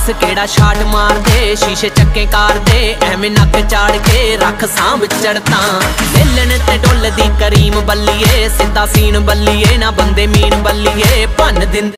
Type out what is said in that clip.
दस केड़ा शाट मार दे, शीशे चक्के कार दे, एवें नक चाड़ के रख सांभ चढ़ता। लेलन ते डुल दी करीम बल्लिए, सीधा सीन बल्लिए ना बंदे मीन बल्लिए, भन दिन